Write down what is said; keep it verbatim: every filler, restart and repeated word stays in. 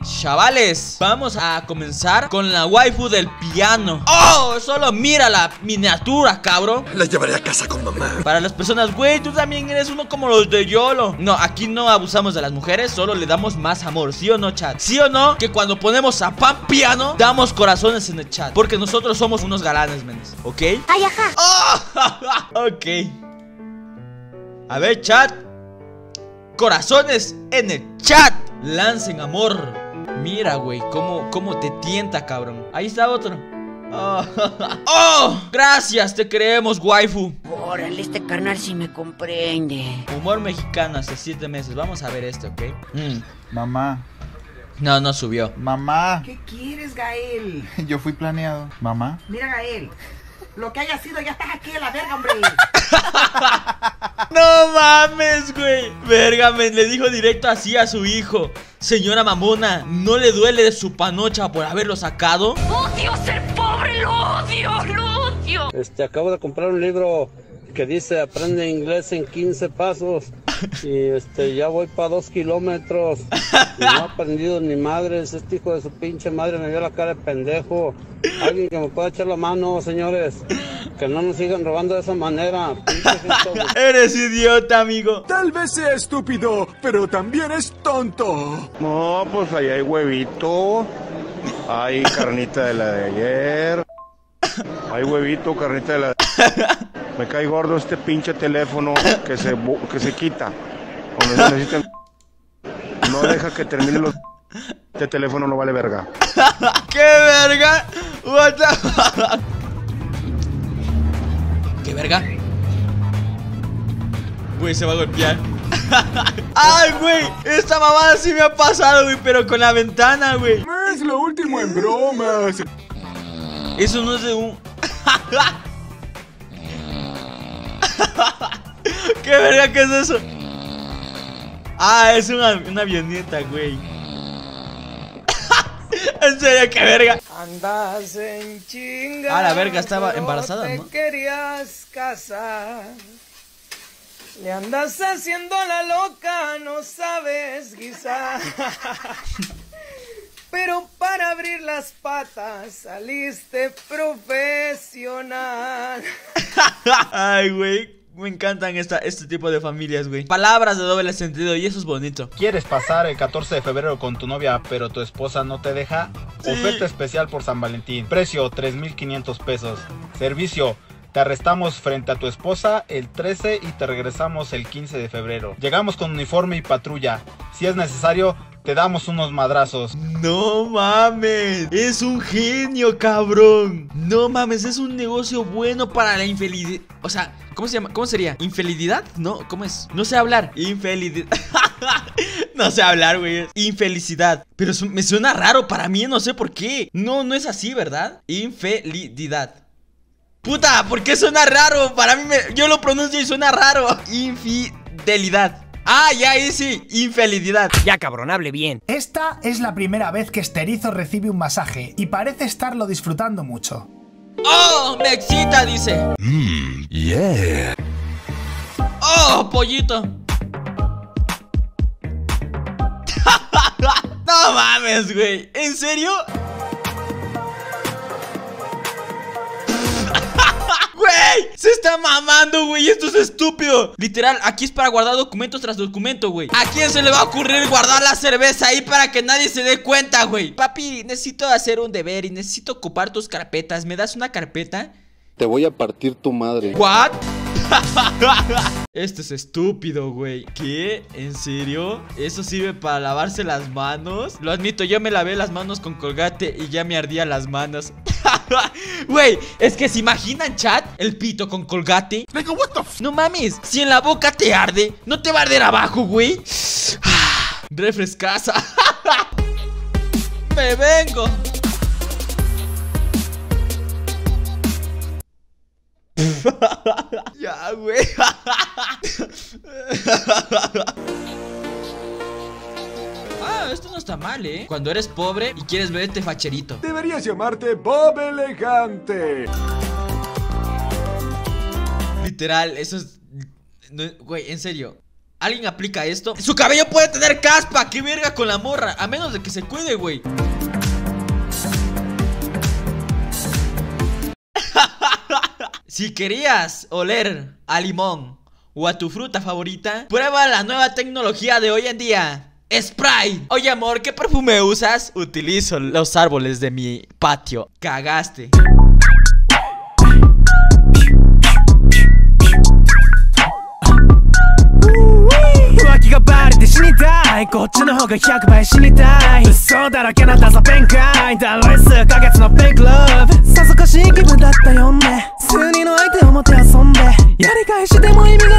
Chavales, vamos a comenzar con la waifu del piano. ¡Oh! Solo mira la miniatura, cabrón. La llevaré a casa con mamá. Para las personas, güey, tú también eres uno como los de YOLO. No, aquí no abusamos de las mujeres, solo le damos más amor, ¿sí o no, chat? ¿Sí o no? Que cuando ponemos a Pan Piano, damos corazones en el chat, porque nosotros somos unos galanes, menes, ¿ok? Ay, ajá. Oh, ok. A ver, chat. Corazones en el chat. Lancen amor. Mira, güey, cómo, cómo te tienta, cabrón. Ahí está otro. Oh, oh, gracias, te creemos, waifu. Órale, este carnal sí me comprende. Humor mexicano hace siete meses. Vamos a ver este, ¿ok? Mm. Mamá. No, no subió. Mamá. ¿Qué quieres, Gael? Yo fui planeado. Mamá. Mira, Gael, lo que haya sido, ya estás aquí a la verga, hombre. No mames, güey. Verga, me le dijo directo así a su hijo. Señora mamona, ¿no le duele de su panocha por haberlo sacado? Odio ser pobre, lo odio, lo odio. Este, acabo de comprar un libro que dice aprende inglés en quince pasos. Y este, ya voy para dos kilómetros. Y no he aprendido ni madres. Este hijo de su pinche madre me dio la cara de pendejo. Alguien que me pueda echar la mano, señores. Que no nos sigan robando de esa manera. Eres idiota, amigo. Tal vez sea estúpido, pero también es tonto. No, pues ahí hay huevito. Hay carnita de la de ayer. Hay huevito, carnita de la de... Me cae gordo este pinche teléfono que se, que se quita. Cuando se necesita... No deja que termine los... Este teléfono no vale verga. ¿Qué verga? What the fuck? ¿Qué verga? Güey, se va a golpear. Ay, güey, esta mamada sí me ha pasado, güey, pero con la ventana, güey. Es lo último en bromas. Eso no es de un... ¿Qué verga? ¿Qué es eso? Ah, es una, una avioneta, güey. En serio, qué verga. Andas en chinga. Ah, la verga estaba embarazada, te ¿no? Querías casar. Le andas haciendo la loca, no sabes guisar. Pero para abrir las patas saliste profesional. Ay, güey, me encantan esta, este tipo de familias, güey. Palabras de doble sentido y eso es bonito. ¿Quieres pasar el catorce de febrero con tu novia, pero tu esposa no te deja? Sí. Oferta especial por San Valentín. Precio tres mil quinientos pesos. Servicio: te arrestamos frente a tu esposa el trece y te regresamos el quince de febrero. Llegamos con uniforme y patrulla. Si es necesario, te damos unos madrazos. No mames, es un genio, cabrón. No mames, es un negocio bueno para la infelicidad. O sea, ¿cómo se llama? ¿Cómo sería? ¿Infelicidad? No, ¿cómo es? No sé hablar. Infelicidad. No sé hablar, güey. Infelicidad. Pero me suena raro para mí, no sé por qué. No, no es así, ¿verdad? Infelicidad. Puta, ¿por qué suena raro? Para mí, me, yo lo pronuncio y suena raro. Infidelidad. Ah, ya ahí sí, infelicidad. Ya, cabrón, hable bien. Esta es la primera vez que este erizo recibe un masaje y parece estarlo disfrutando mucho. ¡Oh! Me excita, dice. Mmm, yeah. ¡Oh, pollito! No mames, güey. ¿En serio? ¡Güey! Se está mamando, güey. Esto es estúpido. Literal, aquí es para guardar documentos tras documento, güey. ¿A quién se le va a ocurrir guardar la cerveza ahí para que nadie se dé cuenta, güey? Papi, necesito hacer un deber y necesito ocupar tus carpetas. ¿Me das una carpeta? Te voy a partir tu madre. ¿What? Esto es estúpido, güey. ¿Qué? ¿En serio? ¿Eso sirve para lavarse las manos? Lo admito, yo me lavé las manos con Colgate y ya me ardían las manos. Güey, es que se imaginan, chat, el pito con Colgate. No mames, si en la boca te arde, ¿no te va a arder abajo, güey? Refrescasa. Me vengo. Ya, güey. Ah, esto no está mal, ¿eh? Cuando eres pobre y quieres verte facherito. Deberías llamarte Bob Elegante. Literal, eso es... No, güey, en serio. ¿Alguien aplica esto? Su cabello puede tener caspa. ¡Qué verga con la morra! A menos de que se cuide, güey. Si querías oler a limón o a tu fruta favorita, prueba la nueva tecnología de hoy en día. Sprite. Oye, amor, ¿qué perfume usas? Utilizo los árboles de mi patio. Cagaste. 浮気がバレて死にたいこっちの方がひゃくばい死にたい嘘だらけなダサ弁解だろい数ヶ月のフェイクラブさぞかしい気分だったよね数人の相手をもてあそんでやり返しても意味が